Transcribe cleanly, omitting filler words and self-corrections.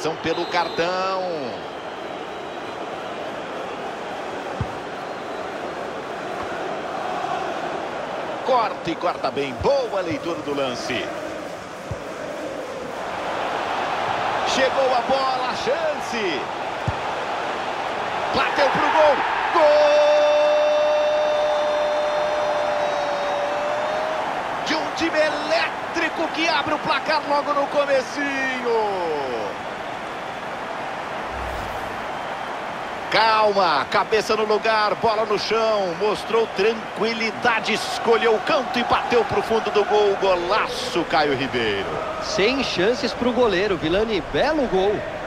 marcação pelo cartão. Corta e corta bem. Boa leitura do lance. Chegou a bola, a chance. Bateu pro gol. Gol! De um time elétrico que abre o placar logo no comecinho. Calma, cabeça no lugar, bola no chão, mostrou tranquilidade, escolheu o canto e bateu pro fundo do gol. Golaço, Caio Ribeiro. Sem chances pro goleiro, Vilani, belo gol.